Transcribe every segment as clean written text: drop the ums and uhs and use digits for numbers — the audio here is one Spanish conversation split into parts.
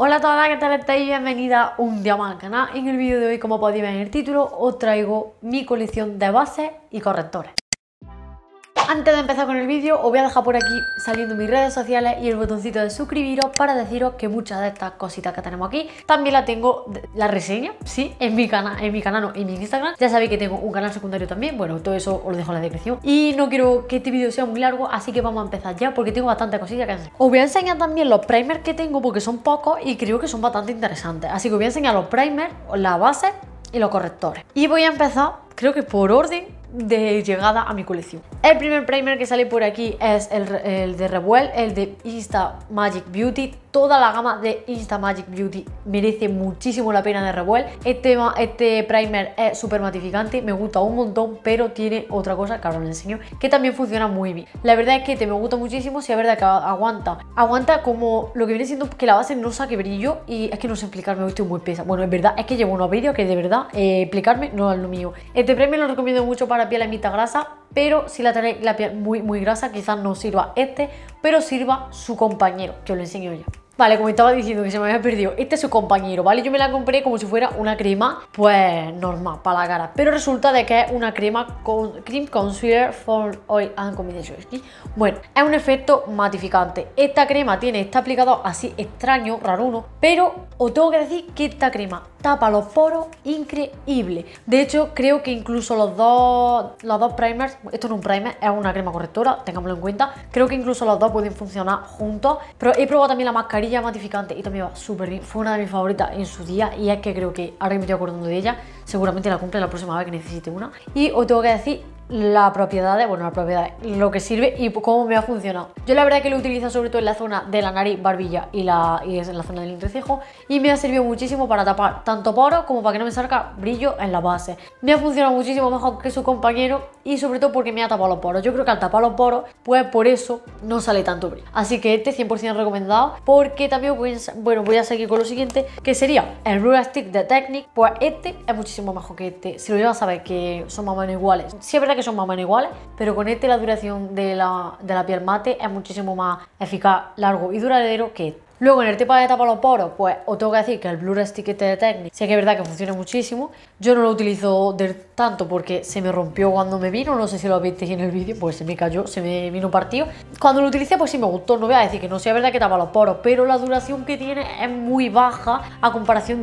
Hola a todas, ¿qué tal estáis? Bienvenida un día más al canal. En el vídeo de hoy, como podéis ver en el título, os traigo mi colección de bases y correctores. Antes de empezar con el vídeo, os voy a dejar por aquí saliendo mis redes sociales y el botoncito de suscribiros para deciros que muchas de estas cositas que tenemos aquí también la tengo, la reseña, sí, en mi canal no, en mi Instagram. Ya sabéis que tengo un canal secundario también, bueno, todo eso os lo dejo en la descripción. Y no quiero que este vídeo sea muy largo, así que vamos a empezar ya porque tengo bastantes cosillas que hacer. Os voy a enseñar también los primers que tengo porque son pocos y creo que son bastante interesantes. Así que os voy a enseñar los primers, las bases y los correctores. Y voy a empezar, creo que por orden de llegada a mi colección. El primer primer que sale por aquí es el de Revuel, el de Insta Magic Beauty. Toda la gama de Insta Magic Beauty merece muchísimo la pena de Revuel. Este primer es súper matificante, me gusta un montón, pero tiene otra cosa que ahora os enseño, que también funciona muy bien. La verdad es que me gusta muchísimo, si es verdad que aguanta como lo que viene siendo que la base no saque brillo, y es que no sé explicarme, hoy estoy muy pesa. Bueno, es verdad, es que llevo unos vídeos que de verdad explicarme no es lo mío. Este primer lo recomiendo mucho para piel en mitad grasa, pero si la tenéis la piel muy grasa, quizás no sirva pero sirva su compañero, que os lo enseño ya. Vale, como estaba diciendo que se me había perdido, este es su compañero, ¿vale? Yo me la compré como si fuera una crema, pues normal, para la cara. Pero resulta de que es una crema con Cream Concealer for Oil and Combination Skin. Bueno, es un efecto matificante. Esta crema tiene este aplicador así extraño, raruno, pero os tengo que decir que esta crema tapa los poros increíble. De hecho, creo que incluso los dos primers, esto no es un primer, es una crema correctora, tengámoslo en cuenta. Creo que incluso los dos pueden funcionar juntos, pero he probado también la mascarilla matificante y también va súper bien. Fue una de mis favoritas en su día y es que creo que ahora que me estoy acordando de ella, seguramente la compre la próxima vez que necesite una. Y os tengo que decir las propiedades, lo que sirve y cómo me ha funcionado. Yo la verdad que lo utilizo sobre todo en la zona de la nariz, barbilla y es en la zona del entrecejo, y me ha servido muchísimo para tapar tanto poros como para que no me salga brillo en la base. Me ha funcionado muchísimo mejor que su compañero y sobre todo porque me ha tapado los poros. Yo creo que al tapar los poros, pues por eso no sale tanto brillo. Así que este 100% recomendado, porque también voy a seguir con lo siguiente, que sería el Blur Stick de Technique. Pues este es muchísimo mejor que este. Si lo llevas a saber que son más o menos iguales. Sí es verdad que son más o menos iguales, pero con este la duración de la piel mate es muchísimo más eficaz, largo y duradero que este. Luego en el tema de tapar los poros, pues os tengo que decir que el Blur Stick de Technique sí que es verdad que funciona muchísimo. Yo no lo utilizo tanto porque se me rompió cuando me vino, no sé si lo visteis en el vídeo, pues se me cayó, se me vino partido. Cuando lo utilicé pues sí me gustó, no voy a decir que no, sí es verdad que tapa los poros, pero la duración que tiene es muy baja a comparación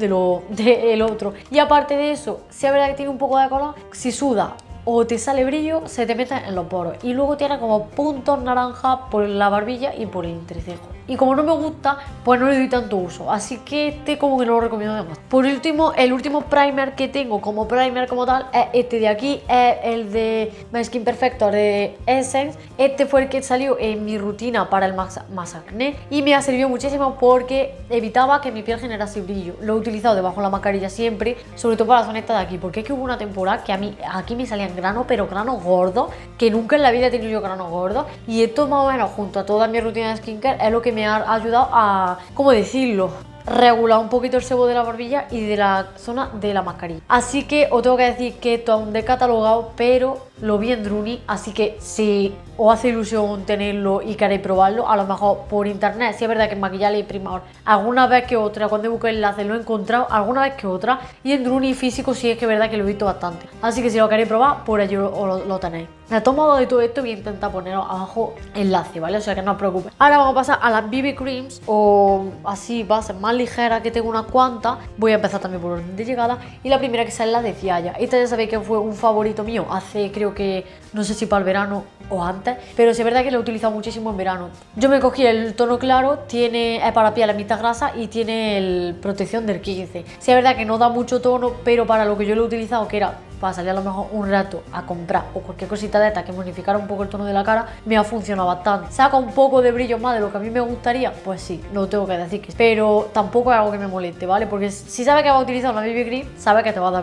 del otro. Y aparte de eso, sí es verdad que tiene un poco de color, si suda o te sale brillo, se te mete en los poros. Y luego tiene como puntos naranjas por la barbilla y por el entrecejo. Y como no me gusta, pues no le doy tanto uso. Así que este como que no lo recomiendo demás. Por último, el último primer que tengo como primer como tal es este de aquí. Es el de My Skin Perfector de Essence. Este fue el que salió en mi rutina para el más acné. Y me ha servido muchísimo porque evitaba que mi piel generase brillo. Lo he utilizado debajo de la mascarilla siempre, sobre todo para la zona esta de aquí. Porque es que hubo una temporada que a mí aquí me salían granos, pero granos gordos, que nunca en la vida he tenido yo granos gordos. Y esto más o menos junto a toda mi rutina de skincare es lo que me ha ayudado a, ¿cómo decirlo?, regular un poquito el sebo de la barbilla y de la zona de la mascarilla. Así que os tengo que decir que esto aún descatalogado, pero lo vi en Druni, así que si os hace ilusión tenerlo y queréis probarlo, a lo mejor por internet, si es verdad que en maquillaje y primador alguna vez que otra, cuando he buscado el enlace lo he encontrado alguna vez que otra, y en Druni físico sí es que es verdad que lo he visto bastante, así que si lo queréis probar, por allí lo tenéis. De todos modos, de todo esto voy a intentar poneros abajo enlace, ¿vale? O sea que no os preocupéis. Ahora vamos a pasar a las BB Creams, o así bases más ligeras, que tengo unas cuantas. Voy a empezar también por orden de llegada, y la primera que sale es la de Cialla. Esta ya sabéis que fue un favorito mío hace, creo que, no sé si para el verano o antes, pero sí es verdad que lo he utilizado muchísimo en verano. Yo me cogí el tono claro, es para piel a mitad grasa y tiene el protección del 15. Sí es verdad que no da mucho tono, pero para lo que yo lo he utilizado, que era para salir a lo mejor un rato a comprar o cualquier cosita de esta que bonificara un poco el tono de la cara, me ha funcionado bastante. Saca un poco de brillo más de lo que a mí me gustaría, pues sí, no tengo que decir que, pero tampoco es algo que me moleste, ¿vale? Porque si sabes que vas a utilizar una BB Cream, sabes que te va a dar brillo.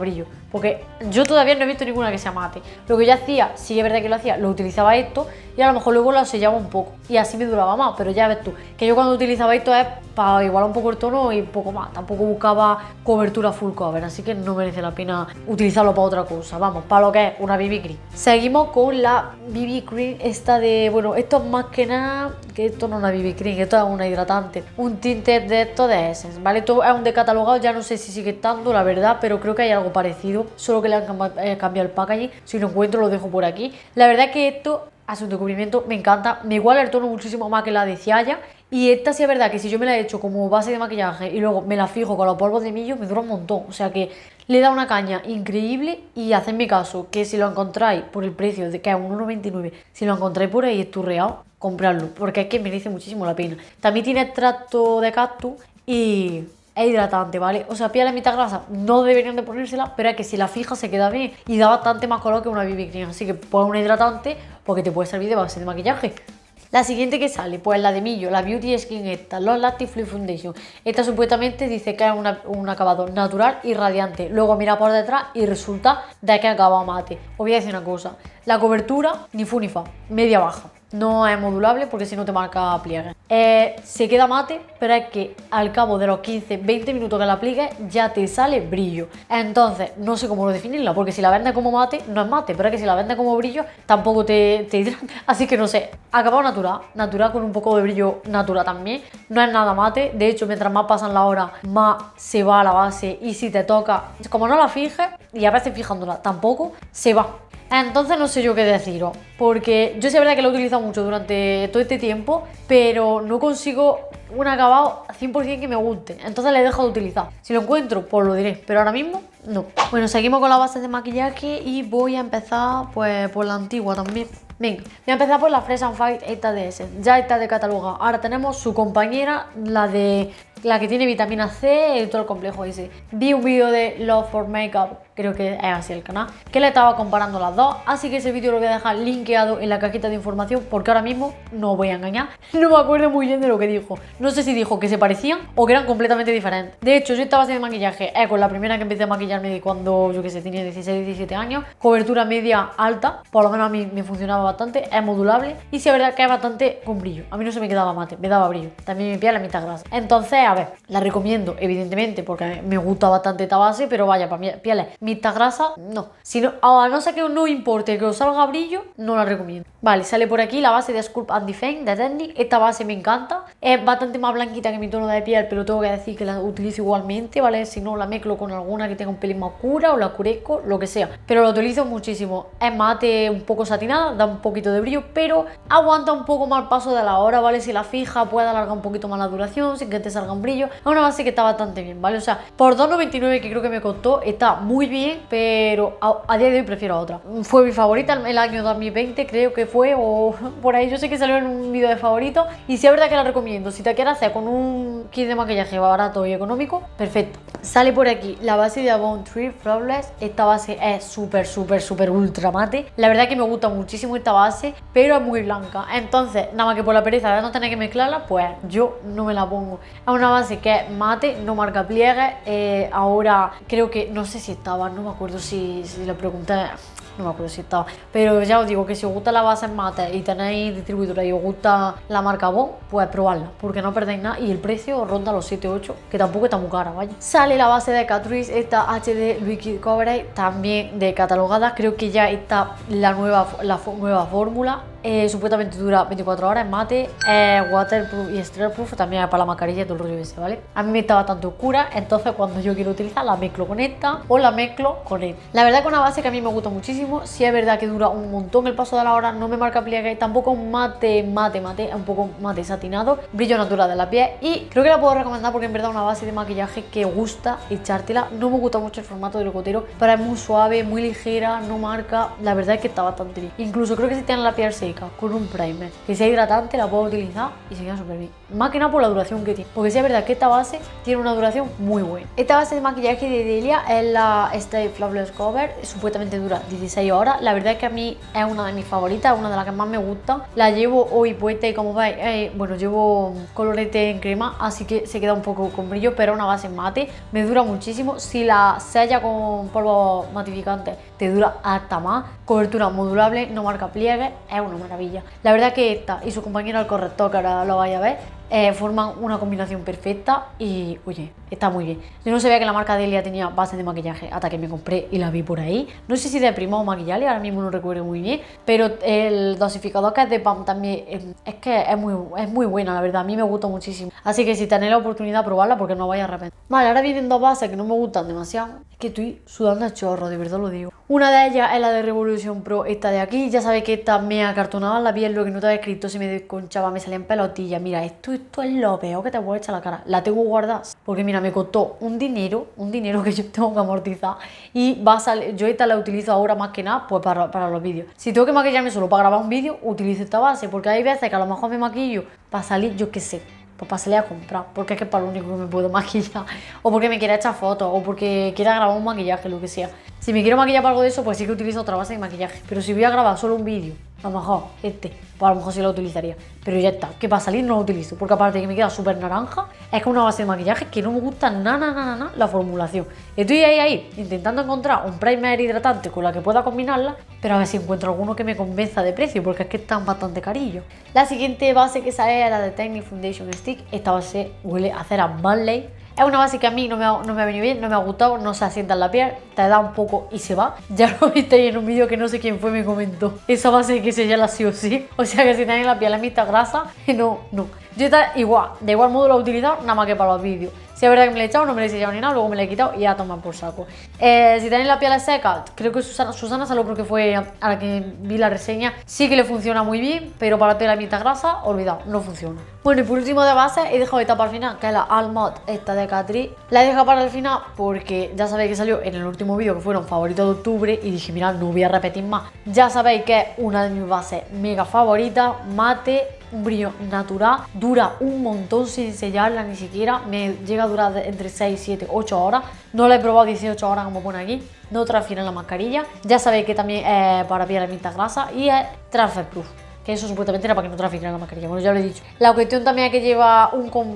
porque yo todavía no he visto ninguna que sea mate. Lo que yo hacía, sí es verdad que lo hacía, lo utilizaba esto y a lo mejor luego lo sellaba un poco y así me duraba más, pero ya ves tú, que yo cuando utilizaba esto es para igualar un poco el tono y un poco más, tampoco buscaba cobertura full cover, así que no merece la pena utilizarlo para otra cosa, vamos, para lo que es una BB Cream. Seguimos con la BB Cream esta de, bueno, esto es más que nada, que esto no es una BB Cream, esto es una hidratante, un tinte de esto de Essence, ¿vale? Esto es un decatalogado, ya no sé si sigue estando, la verdad, pero creo que hay algo parecido, solo que le han cambiado el packaging, si lo encuentro lo dejo por aquí. La verdad que esto hace un descubrimiento, me encanta, me iguala el tono muchísimo más que la de Ciaya. Y esta sí es verdad que si yo me la he hecho como base de maquillaje y luego me la fijo con los polvos de millo, me dura un montón. O sea que le da una caña increíble y hacedme caso que si lo encontráis por el precio de que es un 1,99, si lo encontráis por ahí esturreado, compradlo, porque es que merece muchísimo la pena. También tiene extracto de cactus y es hidratante, ¿vale? O sea, piel de mitad grasa no deberían de ponérsela, pero es que si la fijas se queda bien y da bastante más color que una BB Cream. Así que pon una hidratante porque te puede servir de base de maquillaje. La siguiente que sale, pues la de Millo, la Beauty Skin esta, Long Lasting Fluid Foundation. Esta supuestamente dice que es un acabado natural y radiante. Luego mira por detrás y resulta de que acaba mate. Os voy a decir una cosa, la cobertura ni fu ni fa, media baja. No es modulable porque si no te marca pliegue. Se queda mate, pero es que al cabo de los 15-20 minutos que la apliques ya te sale brillo. Entonces, no sé cómo definirla, porque si la vendes como mate, no es mate, pero es que si la vendes como brillo, tampoco te hidrata. Así que no sé, acabado natural, natural con un poco de brillo natural también. No es nada mate, de hecho, mientras más pasan las horas, más se va a la base y si te toca, como no la fijes, y a veces fijándola tampoco, se va. Entonces no sé yo qué deciros, porque yo sé verdad que lo he utilizado mucho durante todo este tiempo, pero no consigo un acabado 100% que me guste, entonces le dejo de utilizar. Si lo encuentro, pues lo diré, pero ahora mismo no. Bueno, seguimos con la base de maquillaje y voy a empezar pues por la antigua también. Venga, voy a empezar por la Fresh and Fight, esta de Essence, ya está de catálogo. Ahora tenemos su compañera, la que tiene vitamina C y todo el complejo ese. Vi un vídeo de Love for Makeup, creo que es así el canal, que le estaba comparando las dos, así que ese vídeo lo voy a dejar linkeado en la cajita de información porque ahora mismo no os voy a engañar, no me acuerdo muy bien de lo que dijo. No sé si dijo que se parecían o que eran completamente diferentes. De hecho, yo esta base de maquillaje es con la primera que empecé a maquillarme cuando, yo que sé, tenía 16-17 años, cobertura media alta, por lo menos a mí me funcionaba bastante, es modulable y sí es verdad que es bastante con brillo. A mí no se me quedaba mate, me daba brillo, también mi piel la mitad grasa. Entonces, a ver, la recomiendo evidentemente porque me gusta bastante esta base, pero vaya, para mi piel mitad grasa, no. Si no, a no ser que no importe que os salga brillo, no la recomiendo. Vale, sale por aquí la base de Sculpt and Define de Technic. Esta base me encanta, es bastante más blanquita que mi tono de piel, pero tengo que decir que la utilizo igualmente, ¿vale? Si no, la mezclo con alguna que tenga un pelín más oscura o la oscurezco, lo que sea, pero lo utilizo muchísimo. Es mate, un poco satinada, da un poquito de brillo, pero aguanta un poco más el paso de la hora, ¿vale? Si la fija puede alargar un poquito más la duración sin que te salga un brillo. Es una base que está bastante bien, ¿vale? O sea, por 2,99 que creo que me costó, está muy bien, pero a día de hoy prefiero a otra. Fue mi favorita el año 2020, creo que fue, o por ahí, yo sé que salió en un vídeo de favorito y sí es verdad que la recomiendo. Si te quieres hacer con un kit de maquillaje barato y económico, perfecto. Sale por aquí la base de Avon Tree Flawless. Esta base es súper ultra mate. La verdad que me gusta muchísimo esta base, pero es muy blanca. Entonces, nada más que por la pereza de no tener que mezclarla, pues yo no me la pongo. Es una base que es mate, no marca pliegues. Ahora creo que, no sé si estaba, no me acuerdo si le pregunté. No me acuerdo si estaba, pero ya os digo que si os gusta la base en mate y tenéis distribuidora y os gusta la marca Avon, pues probadla, porque no perdéis nada y el precio ronda los 7-8, que tampoco está muy cara, vaya. Sale la base de Catrice, esta HD Liquid Coverage, también de catalogada, creo que ya está la nueva fórmula. Supuestamente dura 24 horas en mate, waterproof y stressproof, también es para la mascarilla y todo el rollo ese, ¿vale? A mí me está bastante oscura, entonces cuando yo quiero utilizar la mezclo con esta o la mezclo con esta. La verdad que es una base que a mí me gusta muchísimo, sí es verdad que dura un montón el paso de la hora, no me marca pliegue, tampoco es mate, es un poco mate satinado, brillo natural de la piel y creo que la puedo recomendar porque en verdad es una base de maquillaje que gusta echártela. No me gusta mucho el formato del gotero, pero es muy suave, muy ligera, no marca, la verdad es que está bastante bien. Incluso creo que si tienes la piel seca tónica con un primer que sea hidratante, la puedo utilizar y se queda súper bien. Más que nada por la duración que tiene, porque sí es verdad que esta base tiene una duración muy buena. Esta base de maquillaje de Delia es la Stay Flawless Cover, supuestamente dura 16 horas. La verdad es que a mí es una de mis favoritas, es una de las que más me gusta. La llevo hoy puesta y como veis, bueno, llevo colorete en crema, así que se queda un poco con brillo, pero es una base mate, me dura muchísimo. Si la sella con polvo matificante te dura hasta más. Cobertura modulable, no marca pliegues, es una maravilla. La verdad que esta y su compañera el corrector, que ahora lo vais a ver, forman una combinación perfecta y, oye, está muy bien. Yo no sabía que la marca Delia tenía base de maquillaje hasta que me compré y la vi por ahí. No sé si de Prima o Maquillaje, ahora mismo no recuerdo muy bien, pero el dosificador que es de PAM también es que es muy buena, la verdad, a mí me gusta muchísimo. Así que si tenéis la oportunidad, probarla porque no vais a arrepentir. Vale, ahora vienen dos bases que no me gustan demasiado. Es que estoy sudando a chorro, de verdad lo digo. Una de ellas es la de Revolution Pro, esta de aquí. Ya sabéis que esta me acartonaba la piel, lo que no te había escrito, se me desconchaba, me salían pelotillas. Mira, esto es lo peor que te puedo echar a la cara. La tengo guardada porque mira, me costó un dinero que yo tengo que amortizar y va a salir. Yo esta la utilizo ahora más que nada pues para los vídeos. Si tengo que maquillarme solo para grabar un vídeo, utilizo esta base, porque hay veces que a lo mejor me maquillo para salir, yo qué sé, pues para salir a comprar, porque es que es para lo único que me puedo maquillar, o porque me quiera echar fotos, o porque quiera grabar un maquillaje, lo que sea. Si me quiero maquillar para algo de eso, pues sí que utilizo otra base de maquillaje, pero si voy a grabar solo un vídeo, a lo mejor pues a lo mejor sí lo utilizaría, pero ya está, que para salir no lo utilizo, porque aparte de que me queda súper naranja, es que una base de maquillaje que no me gusta nada la formulación. Estoy ahí, intentando encontrar un primer hidratante con la que pueda combinarla, pero a ver si encuentro alguno que me convenza de precio, porque es que están bastante carillos. La siguiente base que sale es la de Technique Foundation Stick. Esta base huele a cera Manley. Es una base que a mí no me ha venido bien, no me ha gustado, no se asienta en la piel, te da un poco y se va. Ya lo visteis en un vídeo que no sé quién fue me comentó. Esa base hay que sellarla sí o sí. O sea que si tenéis la piel la mitad grasa, no. Yo de igual modo lo he utilizado, nada más que para los vídeos. Si es verdad que me la he echado, no me la he sellado ni nada, luego me la he quitado y ya toman por saco. Si tenéis la piel seca, creo que Susana salió porque fue a la que vi la reseña, sí que le funciona muy bien, pero para la piel a mitad grasa, olvidado, no funciona. Bueno, y por último de base he dejado esta para el final, que es la Almond, esta de Catrice. La he dejado para el final porque ya sabéis que salió en el último vídeo, que fueron favoritos de octubre, y dije, mira, no voy a repetir más. Ya sabéis que es una de mis bases mega favoritas, mate, un brillo natural, dura un montón sin sellarla ni siquiera, me llega a durar entre 6, 7, 8 horas, no la he probado 18 horas como pone aquí, no transfiere la mascarilla, ya sabéis que también es para piel de mitad grasa y es transfer proof, que eso supuestamente era para que no transfiera la mascarilla, bueno ya lo he dicho. La cuestión también es que lleva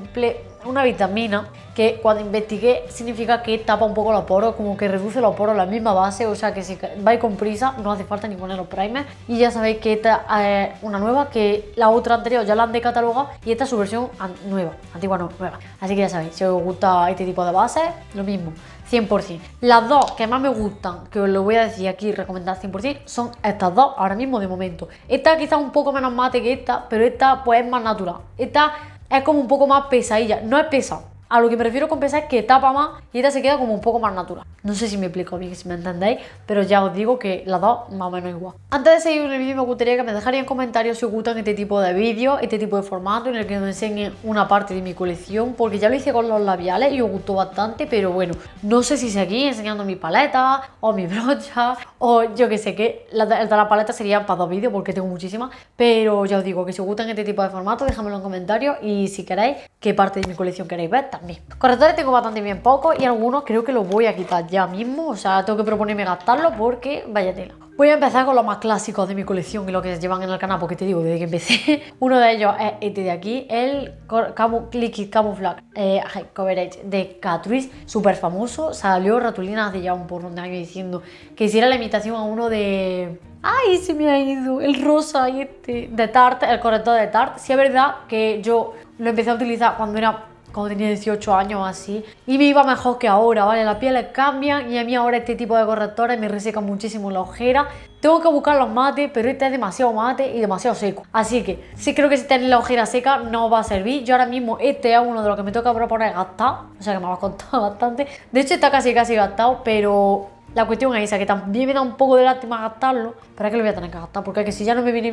una vitamina que cuando investigué significa que tapa un poco los poros, como que reduce los poros, la misma base, o sea que si vais con prisa no hace falta ni poner los primers. Y ya sabéis que esta es una nueva, que la otra anterior ya la han decatalogado y esta es su versión nueva, antigua no, nueva. Así que ya sabéis, si os gusta este tipo de bases, lo mismo, 100%. Las dos que más me gustan, que os lo voy a decir aquí, recomendar 100%, son estas dos ahora mismo de momento. Esta quizás un poco menos mate que esta, pero esta pues es más natural. Esta es como un poco más pesadilla, no es pesado. A lo que me refiero con pesar es que tapa más y esta se queda como un poco más natural. No sé si me explico bien, si me entendéis, pero ya os digo que las dos más o menos igual. Antes de seguir con el vídeo me gustaría que me dejarais en comentarios si os gustan este tipo de vídeos, este tipo de formato en el que os enseñe una parte de mi colección, porque ya lo hice con los labiales y os gustó bastante, pero bueno, no sé si seguí enseñando mi paleta o mi brocha o yo que sé que el de la paleta serían para 2 vídeos porque tengo muchísimas, pero ya os digo que si os gustan este tipo de formato déjamelo en comentarios y si queréis qué parte de mi colección queréis ver también. Correctores tengo bastante bien pocos y algunos creo que los voy a quitar ya mismo, o sea, tengo que proponerme gastarlos porque vaya tela. Voy a empezar con los más clásicos de mi colección y lo que llevan en el canal, porque te digo, desde que empecé. Uno de ellos es este de aquí, el Liquid Camouflage Coverage de Catrice, súper famoso. Salió Ratulina hace ya un porrón de años diciendo que hiciera la imitación a uno de... ¡Ay, se me ha ido! El rosa y de Tarte, el corrector de Tarte. Sí es verdad que yo lo empecé a utilizar cuando tenía 18 años o así, y me iba mejor que ahora, ¿vale? Las pieles cambian y a mí ahora este tipo de correctores me resecan muchísimo la ojera. Tengo que buscar los mates, pero este es demasiado mate y demasiado seco. Así que sí creo que si tenéis la ojera seca no os va a servir. Yo ahora mismo este es uno de los que me toca proponer gastar, o sea que me va a costar bastante. De hecho está casi gastado, pero la cuestión es esa, que también me da un poco de lástima gastarlo, pero es que lo voy a tener que gastar, porque es que si ya no me viene bien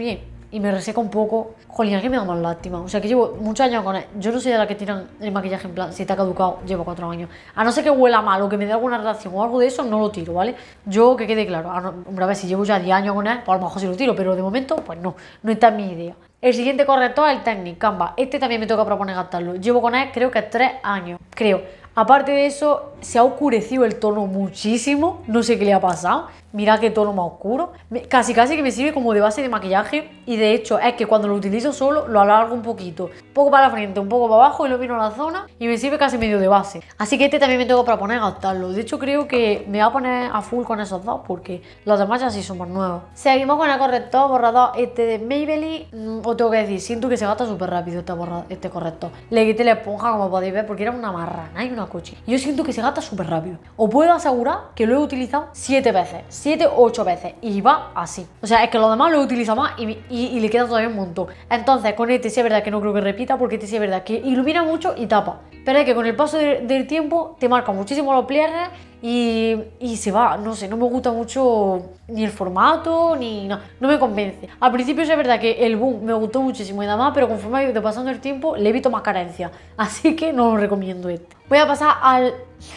y me reseca un poco. Jolín, que me da más lástima. O sea, que llevo muchos años con él. Yo no soy de la que tiran el maquillaje en plan, si te ha caducado, llevo 4 años. A no ser que huela mal o que me dé alguna reacción o algo de eso, no lo tiro, ¿vale? Yo, que quede claro. Hombre, a ver, si llevo ya 10 años con él, pues a lo mejor sí lo tiro, pero de momento, pues no está en mi idea. El siguiente corrector es el Technic Canvas. Este también me toca proponer gastarlo. Llevo con él creo que 3 años, creo. Aparte de eso, se ha oscurecido el tono muchísimo. No sé qué le ha pasado. Mirad qué tono más oscuro. Casi que me sirve como de base de maquillaje. Y de hecho es que cuando lo utilizo solo lo alargo un poquito. Un poco para la frente, un poco para abajo y lo miro a la zona. Y me sirve casi medio de base. Así que este también me tengo para poner a gastarlo. De hecho creo que me voy a poner a full con esos dos. Porque los demás ya sí son más nuevos. Seguimos con el corrector borrador este de Maybelline. Os tengo que decir, siento que se gasta súper rápido este corrector. Le quité la esponja como podéis ver porque era una marrana y una coche. Yo siento que se gasta súper rápido. Os puedo asegurar que lo he utilizado 7 veces. 7 o 8 veces y va así. O sea, es que los demás lo he utilizado más y le queda todavía un montón. Entonces, con este sí es verdad que no creo que repita, porque este sí es verdad que ilumina mucho y tapa. Pero es que con el paso del tiempo te marca muchísimo los pliegues y se va. No sé, no me gusta mucho ni el formato, ni no me convence. Al principio sí es verdad que el boom me gustó muchísimo y nada más, pero conforme ha ido pasando el tiempo le he visto más carencias. Así que no lo recomiendo este. Voy a pasar al...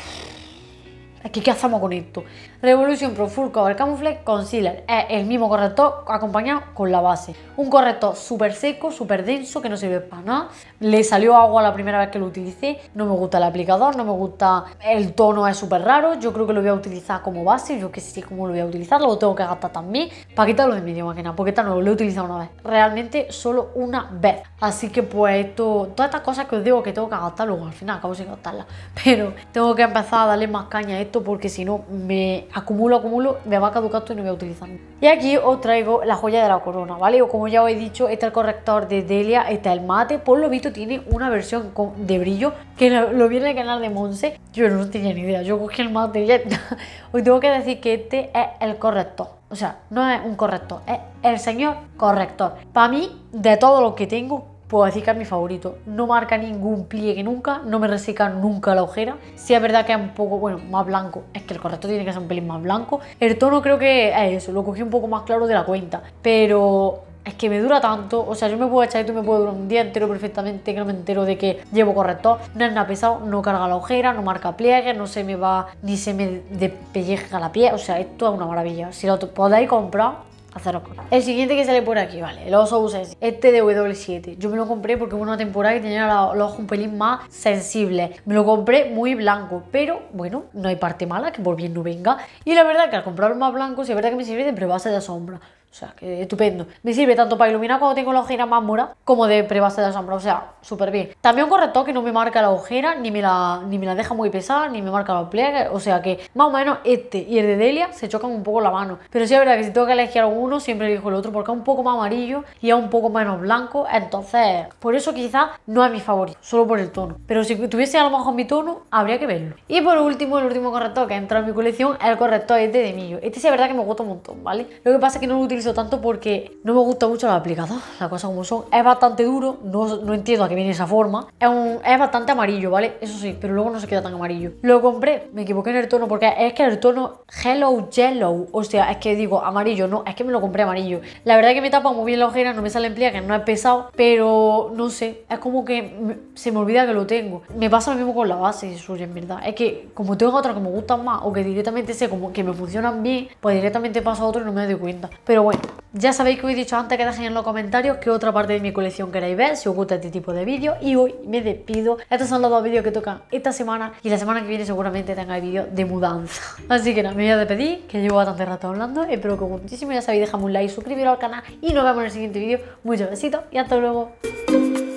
Aquí, ¿qué hacemos con esto? Revolution Pro Full Cover Camouflage Concealer. Es el mismo corrector acompañado con la base. Un corrector súper seco, súper denso, que no sirve para nada. Le salió agua la primera vez que lo utilicé. No me gusta el aplicador, no me gusta... El tono es súper raro. Yo creo que lo voy a utilizar como base. Yo que sé cómo lo voy a utilizar. Lo tengo que gastar también para quitarlo de mi máquina. Porque esta no lo he utilizado una vez. Realmente solo una vez. Así que pues esto... Todas estas cosas que os digo que tengo que gastar luego. Al final acabo sin gastarlas. Pero tengo que empezar a darle más caña a esto porque si no me acumulo, me va a caducar esto y no voy a utilizarlo. Y aquí os traigo la joya de la corona, ¿vale? O como ya os he dicho, este es el corrector de Delia, este es el mate. Por lo visto tiene una versión de brillo que lo vi en el canal de Monse. Yo no tenía ni idea, yo cogí el mate y ya está. Os tengo que decir que este es el corrector. O sea, no es un corrector, es el señor corrector. Para mí, de todo lo que tengo, puedo decir que es mi favorito. No marca ningún pliegue nunca, no me reseca nunca la ojera. Sí es verdad que es un poco, bueno, más blanco. Es que el corrector tiene que ser un pelín más blanco. El tono creo que es eso, lo cogí un poco más claro de la cuenta. Pero es que me dura tanto, o sea, yo me puedo echar esto y me puede durar un día entero perfectamente, que no me entero de que llevo corrector. No es nada pesado, no carga la ojera, no marca pliegues, no se me va, ni se me despelleja la piel. O sea, esto es una maravilla. Si lo podéis comprar, haceros con. El siguiente que sale por aquí, vale, el Oso Sensitive. Este de W7. Yo me lo compré porque hubo una temporada que tenía los ojos un pelín más sensibles. Me lo compré muy blanco, pero bueno, no hay parte mala, que por bien no venga. Y la verdad que al comprarlo más blanco, sí es verdad que me sirve de prebase de sombra. O sea, que estupendo. Me sirve tanto para iluminar cuando tengo la ojera más mora, como de prebase de sombra. O sea, súper bien. También un corrector que no me marca la ojera, ni me la deja muy pesada, ni me marca los pliegues. O sea que más o menos este y el de Delia se chocan un poco la mano. Pero sí es verdad que si tengo que elegir alguno, siempre elijo el otro porque es un poco más amarillo y es un poco menos blanco. Entonces, por eso quizás no es mi favorito, solo por el tono. Pero si tuviese a lo mejor mi tono, habría que verlo. Y por último, el último corrector que entra en mi colección es el corrector este de Millo. Este sí es verdad que me gusta un montón, ¿vale? Lo que pasa es que no lo utilizo tanto porque no me gusta mucho el aplicador, las cosas como son. Es bastante duro, no entiendo a qué viene esa forma. Es bastante amarillo, ¿vale? Eso sí, pero luego no se queda tan amarillo. Lo compré, me equivoqué en el tono porque es que el tono Hello Yellow, o sea, es que digo amarillo, no, es que me lo compré amarillo. La verdad es que me tapa muy bien la ojera, no me salen pliegues, no es pesado, pero no sé, es como que se me olvida que lo tengo. Me pasa lo mismo con la base suya, en verdad. Es que como tengo otras que me gustan más o que directamente sé como que me funcionan bien, pues directamente paso a otro y no me doy cuenta. Pero bueno, ya sabéis que os he dicho antes que dejéis en los comentarios qué otra parte de mi colección queréis ver, si os gusta este tipo de vídeos. Y hoy me despido. Estos son los 2 vídeos que tocan esta semana y la semana que viene seguramente tengáis vídeos de mudanza. Así que nada, me voy a despedir, que llevo bastante rato hablando. Espero que os guste muchísimo, ya sabéis, dejadme un like, suscribiros al canal y nos vemos en el siguiente vídeo. Muchos besitos y hasta luego.